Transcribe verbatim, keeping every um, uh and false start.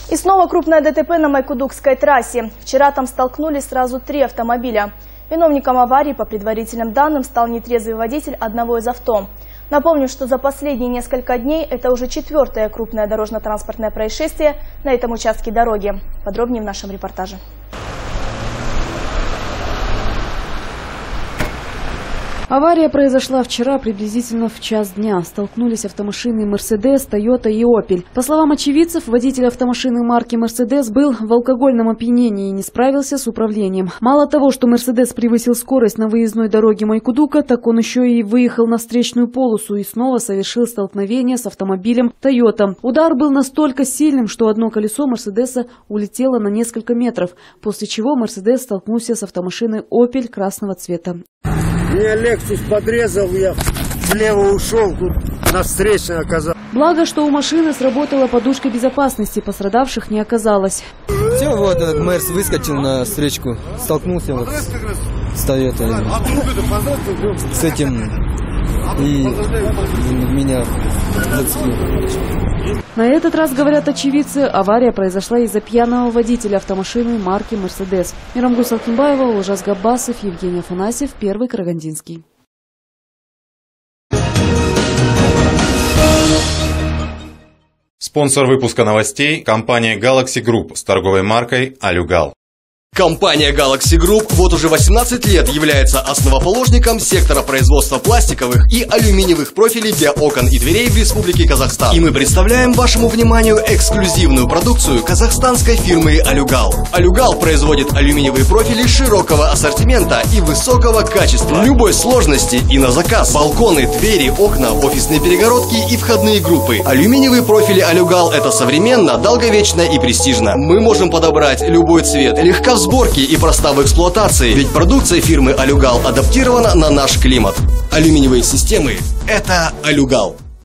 И снова крупное ДТП на Майкудукской трассе. Вчера там столкнулись сразу три автомобиля. Виновником аварии, по предварительным данным, стал нетрезвый водитель одного из авто. Напомню, что за последние несколько дней это уже четвертое крупное дорожно-транспортное происшествие на этом участке дороги. Подробнее в нашем репортаже. Авария произошла вчера приблизительно в час дня. Столкнулись автомашины «Мерседес», «Тойота» и «Опель». По словам очевидцев, водитель автомашины марки «Мерседес» был в алкогольном опьянении и не справился с управлением. Мало того, что «Мерседес» превысил скорость на выездной дороге Майкудука, так он еще и выехал на встречную полосу и снова совершил столкновение с автомобилем «Тойота». Удар был настолько сильным, что одно колесо «Мерседеса» улетело на несколько метров, после чего «Мерседес» столкнулся с автомашиной «Опель» красного цвета. Меня «Лексус» подрезал, я влево ушел, тут на встречной оказался. Благо, что у машины сработала подушка безопасности, пострадавших не оказалось. Все, вот этот Мерс выскочил на встречку, столкнулся вот с Тойотой, с этим, и меня зацепил. На этот раз, говорят очевидцы, авария произошла из-за пьяного водителя автомашины марки «Мерседес». Мирамгуль Салкинбаева, Ужас Габбасов, Евгений Афанасьев, Первый Карагандинский. Спонсор выпуска новостей – компания Galaxy Group с торговой маркой «Алюгал». Компания Galaxy Group вот уже восемнадцать лет является основоположником сектора производства пластиковых и алюминиевых профилей для окон и дверей в Республике Казахстан. И мы представляем вашему вниманию эксклюзивную продукцию казахстанской фирмы «Алюгал». «Алюгал» производит алюминиевые профили широкого ассортимента и высокого качества, любой сложности и на заказ. Балконы, двери, окна, офисные перегородки и входные группы. Алюминиевые профили «Алюгал» — это современно, долговечно и престижно. Мы можем подобрать любой цвет, легко в сборке и проста в эксплуатации, ведь продукция фирмы «Алюгал» адаптирована на наш климат. Алюминиевые системы – это «Алюгал».